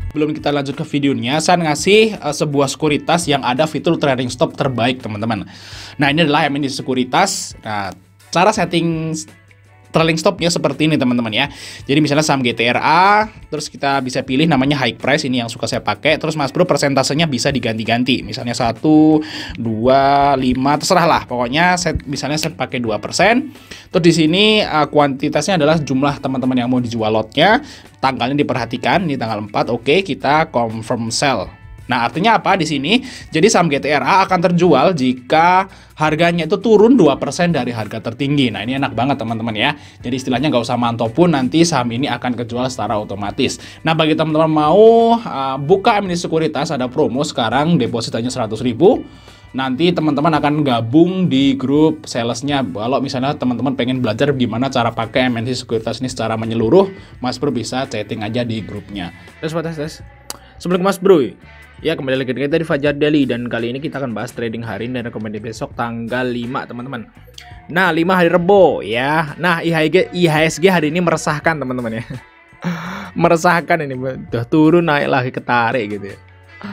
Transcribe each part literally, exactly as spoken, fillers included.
Belum kita lanjut ke videonya, saya ngasih uh, sebuah sekuritas yang ada fitur trading stop terbaik, teman-teman. Nah, ini adalah M N D sekuritas. Nah, cara setting trailing stopnya seperti ini, teman-teman ya. Jadi misalnya saham G T R A, terus kita bisa pilih namanya high price, ini yang suka saya pakai. Terus Mas Bro persentasenya bisa diganti-ganti. Misalnya satu, dua, lima, terserah lah. Pokoknya set, misalnya saya pakai dua persen. Terus di sini uh, kuantitasnya adalah jumlah teman-teman yang mau dijual lotnya. Tanggalnya diperhatikan, ini tanggal empat. Oke, kita confirm sell. Nah, artinya apa di sini? Jadi saham G T R A akan terjual jika harganya itu turun dua persen dari harga tertinggi. Nah, ini enak banget teman-teman ya. Jadi istilahnya nggak usah mantau pun, nanti saham ini akan kejual secara otomatis. Nah, bagi teman-teman mau uh, buka M N D sekuritas, ada promo sekarang, deposit hanya seratus ribu. Nanti teman-teman akan gabung di grup salesnya. Kalau misalnya teman-teman pengen belajar gimana cara pakai M N D sekuritas ini secara menyeluruh, Mas Bro bisa chatting aja di grupnya. Terus, tes, tes. Sebelum Mas Bro, ya, kembali lagi dengan kita di Fajar Daily, dan kali ini kita akan bahas trading hari ini dan rekomendasi besok tanggal lima, teman-teman. Nah, lima hari Rebo ya. Nah, I H G I H S G hari ini meresahkan, teman-teman ya. Meresahkan ini, udah turun naik lagi ketarik gitu ya.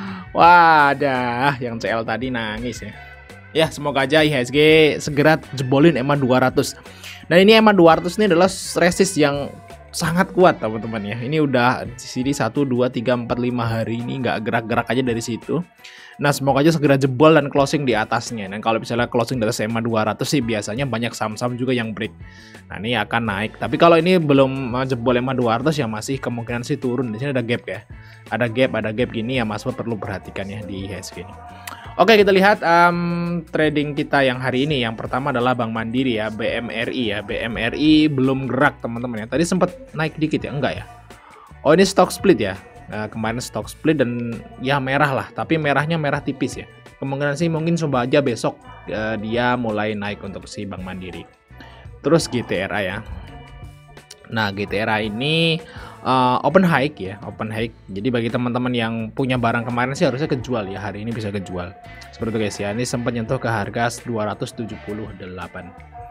Wadah, yang C L tadi nangis ya. Ya, semoga aja I H S G segera jebolin E M A dua ratus. Nah, ini E M A dua ratus ini adalah resist yang sangat kuat, teman-teman ya. Ini udah di sini satu, dua, tiga, empat, lima hari ini nggak gerak-gerak aja dari situ. Nah, semoga aja segera jebol dan closing di atasnya. Dan kalau misalnya closing di atas E M A dua ratus sih biasanya banyak saham-saham juga yang break. Nah, ini akan naik. Tapi kalau ini belum jebol E M A dua ratus ya masih kemungkinan sih turun. Di sini ada gap ya. Ada gap, ada gap gini ya, Mas Bro perlu perhatikan ya di I H S G ini. Oke, kita lihat um, trading kita yang hari ini. Yang pertama adalah Bank Mandiri ya, B M R I ya. B M R I belum gerak, teman-teman ya. Tadi sempat naik dikit ya, enggak ya? Oh, ini stock split ya. Nah, kemarin stock split dan ya merah lah, tapi merahnya merah tipis ya. Kemungkinan sih mungkin coba aja besok uh, dia mulai naik untuk si Bank Mandiri. Terus G T R A ya. Nah, G T R A ini uh, open high ya, open high. Jadi bagi teman-teman yang punya barang kemarin sih harusnya kejual ya, hari ini bisa kejual. Seperti itu guys ya. Ini sempat nyentuh ke harga dua ratus tujuh puluh delapan.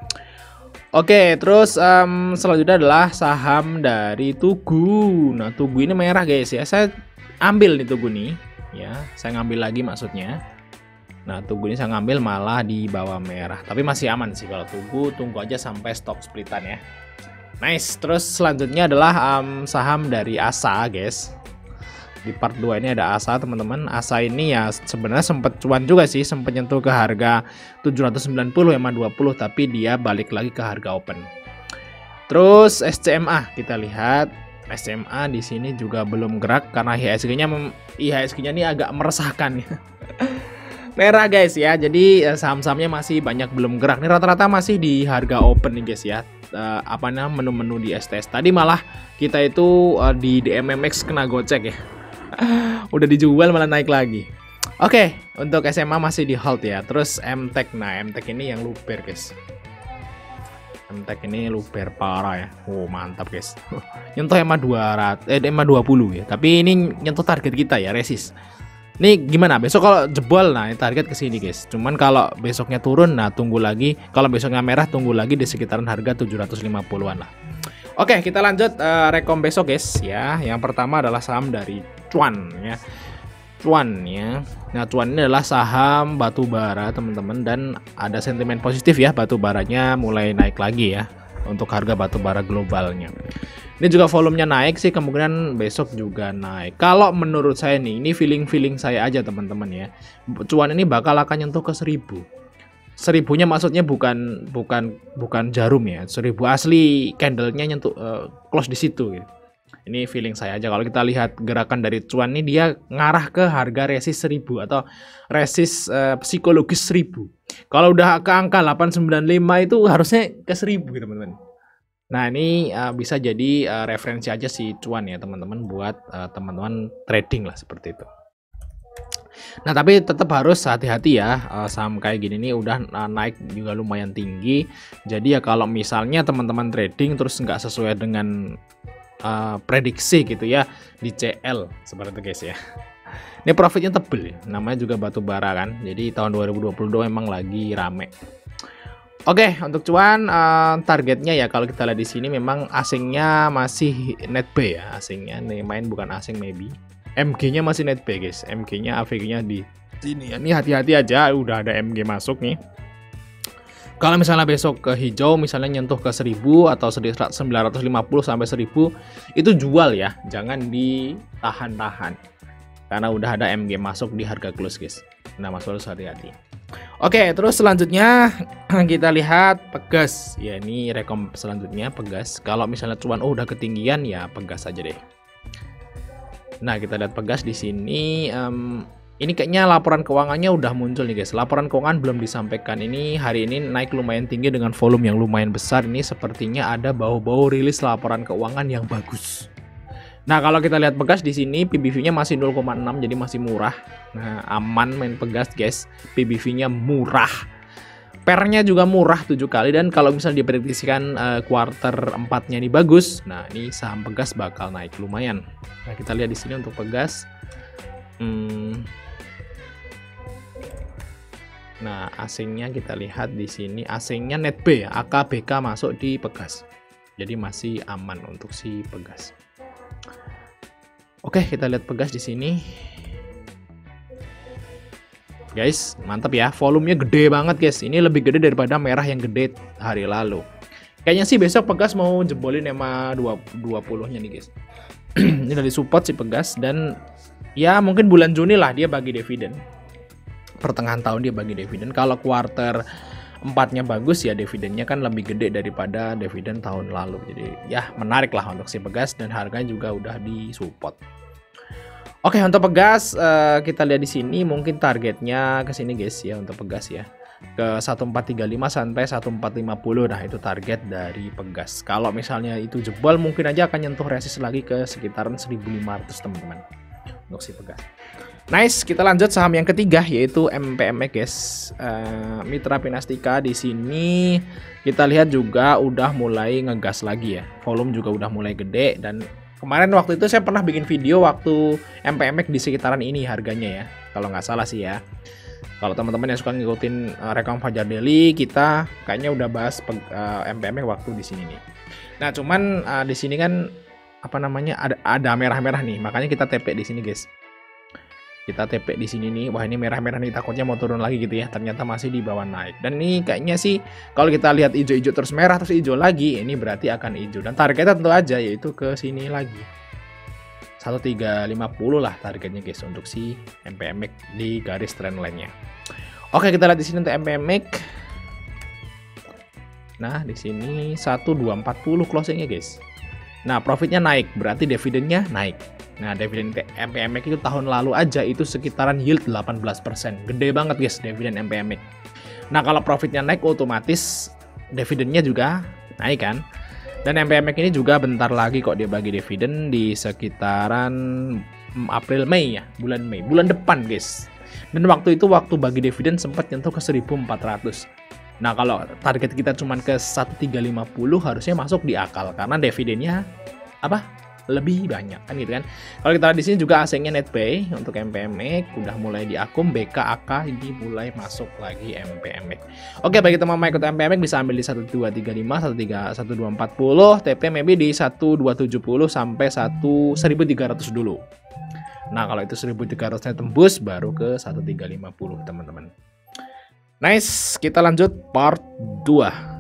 Oke, terus um, selanjutnya adalah saham dari Tugu. Nah, Tugu ini merah guys ya. Saya ambil nih Tugu nih, ya. Saya ngambil lagi maksudnya. Nah, Tugu ini saya ngambil malah di bawah merah. Tapi masih aman sih kalau Tugu. Tunggu aja sampai stock splitan ya. Nice. Terus selanjutnya adalah um, saham dari Asa guys. Di part dua ini ada Asa, teman-teman. Asa ini ya sebenarnya sempat cuan juga sih, sempat nyentuh ke harga tujuh ratus sembilan puluh E M A dua puluh, tapi dia balik lagi ke harga open. Terus S C M A kita lihat, S C M A di sini juga belum gerak karena I H S G-nya I H S G-nya ini agak meresahkan ya. Merah guys ya. Jadi saham-sahamnya masih banyak belum gerak. Ini rata-rata masih di harga open nih guys ya. Uh, apa namanya menu-menu di S T S. Tadi malah kita itu uh, di D M M X kena gocek ya. Udah dijual malah naik lagi. Oke, okay, untuk S M A masih di hold ya. Terus M T E C. Nah, M T E C ini yang luper guys. M T E C ini luper parah ya. Oh, mantap guys. Nyentuh E M A dua ratus eh E M A dua puluh ya. Tapi ini nyentuh target kita ya, resist. Nih gimana? Besok kalau jebol, nah target ke sini guys. Cuman kalau besoknya turun, nah tunggu lagi. Kalau besoknya merah, tunggu lagi di sekitaran harga tujuh ratus lima puluhan lah. Oke, kita lanjut uh, rekom besok guys ya. Yang pertama adalah saham dari Cuan ya. Cuan ya. Nah, Cuan ini adalah saham batu bara, teman-teman, dan ada sentimen positif ya, batu baranya mulai naik lagi ya untuk harga batu bara globalnya. Ini juga volumenya naik sih, kemungkinan besok juga naik. Kalau menurut saya nih, ini feeling-feeling saya aja teman-teman ya. Cuan ini bakal akan nyentuh ke seribu. Seribunya maksudnya bukan bukan bukan jarum ya. Seribu asli candlenya nyentuh uh, close di situ gitu. Ini feeling saya aja. Kalau kita lihat gerakan dari Cuan ini, dia ngarah ke harga resist seribu atau resist uh, psikologis seribu. Kalau udah ke angka delapan sembilan lima itu harusnya ke seribu gitu, teman-teman. Nah, ini uh, bisa jadi uh, referensi aja si Cuan ya teman-teman, buat uh, teman-teman trading lah seperti itu. Nah, tapi tetap harus hati-hati ya, uh, saham kayak gini nih udah uh, naik juga lumayan tinggi. Jadi ya kalau misalnya teman-teman trading terus nggak sesuai dengan uh, prediksi gitu ya di C L seperti itu guys ya. Ini profitnya tebel ya, namanya juga batu bara kan. Jadi tahun dua ribu dua puluh dua emang lagi rame. Oke, untuk Cuan uh, targetnya ya kalau kita lihat di sini memang asingnya masih net B ya, asingnya nih main bukan asing maybe. M G-nya masih net buy guys. M G-nya A V G-nya di sini ya. Ini hati-hati aja, udah ada M G masuk nih. Kalau misalnya besok ke hijau, misalnya nyentuh ke seribu atau sembilan ratus lima puluh sampai seribu, itu jual ya, jangan ditahan-tahan. Karena udah ada M G masuk di harga close guys. Nah, Mas harus hati-hati. Oke, terus selanjutnya kita lihat Pegas. Ya, ini rekom selanjutnya Pegas. Kalau misalnya cuan oh udah ketinggian ya Pegas aja deh. Nah, kita lihat Pegas di sini. Um, ini kayaknya laporan keuangannya udah muncul nih guys. Laporan keuangan belum disampaikan. Ini hari ini naik lumayan tinggi dengan volume yang lumayan besar. Ini sepertinya ada bau-bau rilis laporan keuangan yang bagus. Nah, kalau kita lihat Pegas di sini P B V-nya masih nol koma enam, jadi masih murah. Nah, aman main Pegas guys. P B V-nya murah. Pernya juga murah tujuh kali, dan kalau misalnya diprediksikan uh, kuarter empatnya ini bagus, nah ini saham Pegas bakal naik lumayan. Nah, kita lihat di sini untuk Pegas. Hmm. Nah, asingnya kita lihat di sini, asingnya net B ya, A K B K masuk di Pegas. Jadi masih aman untuk si Pegas. Oke, kita lihat Pegas di sini. Guys, mantap ya. Volumenya gede banget, guys. Ini lebih gede daripada merah yang gede hari lalu. Kayaknya sih besok Pegas mau jebolin E M A dua puluh-nya nih, guys. Ini dari support si Pegas, dan ya mungkin bulan Juni lah dia bagi dividen. Pertengahan tahun dia bagi dividen. Kalau kuarter empatnya bagus ya dividennya kan lebih gede daripada dividen tahun lalu. Jadi ya menarik lah untuk si Pegas, dan harganya juga udah di support. Oke, untuk Pegas uh, kita lihat di sini mungkin targetnya ke sini guys ya, untuk Pegas ya. Ke seribu empat ratus tiga puluh lima sampai seribu empat ratus lima puluh. Nah, itu target dari Pegas. Kalau misalnya itu jebol mungkin aja akan nyentuh resist lagi ke sekitaran seribu lima ratus teman-teman. Untuk si Pegas. Nice, kita lanjut saham yang ketiga yaitu M P M X guys. Uh, Mitra Pinastika di sini kita lihat juga udah mulai ngegas lagi ya. Volume juga udah mulai gede, dan kemarin waktu itu saya pernah bikin video waktu M P M X di sekitaran ini harganya ya. Kalau nggak salah sih ya. Kalau teman-teman yang suka ngikutin uh, rekam Fajar Daily, kita kayaknya udah bahas uh, M P M X waktu di sini nih. Nah, cuman uh, di sini kan apa namanya ada ada merah-merah nih. Makanya kita T P di sini guys. Kita T P di sini nih. Wah, ini merah-merah nih, takutnya mau turun lagi gitu ya. Ternyata masih di bawah naik. Dan ini kayaknya sih kalau kita lihat hijau-hijau terus merah terus hijau lagi, ini berarti akan hijau. Dan targetnya tentu aja yaitu ke sini lagi. seribu tiga ratus lima puluh lah targetnya guys untuk si M P M X di garis trendline-nya. Oke, kita lihat di sini untuk M P M X. Nah, di sini seribu dua ratus empat puluh closing-nya guys. Nah, profitnya naik, berarti dividennya naik. Nah, dividen M P M X itu tahun lalu aja itu sekitaran yield delapan belas persen. Gede banget guys dividen M P M X. Nah, kalau profitnya naik otomatis dividennya juga naik kan. Dan M P M X ini juga bentar lagi kok dia bagi dividen di sekitaran April Mei ya, bulan Mei, bulan depan guys. Dan waktu itu waktu bagi dividen sempat nyentuh ke seribu empat ratus. Nah, kalau target kita cuma ke seribu tiga ratus lima puluh harusnya masuk di akal karena dividennya apa? Lebih banyak kan gitu kan. Kalau kita lihat di sini juga asingnya net buy untuk M P M X udah mulai diakum, B K A K ini mulai masuk lagi M P M X. Oke, bagi teman-teman ikut M P M X bisa ambil di seribu dua ratus tiga puluh lima, seribu dua ratus empat puluh, T P maybe di seribu dua ratus tujuh puluh sampai seribu tiga ratus dulu. Nah, kalau itu seribu tiga ratus-nya tembus baru ke seribu tiga ratus lima puluh teman-teman. Nice, kita lanjut part dua.